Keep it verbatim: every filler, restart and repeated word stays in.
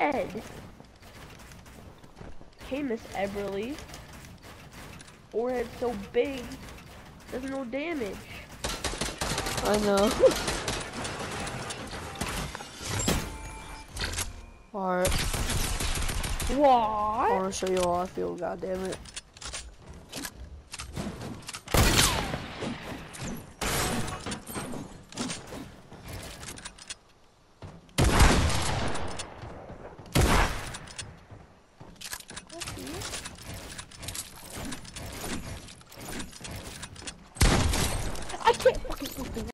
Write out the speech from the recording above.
dead. Hey, Miss Everly. Forehead so big, does no damage. I know. Alright. What? I wanna show you how I feel, goddammit. I can't fucking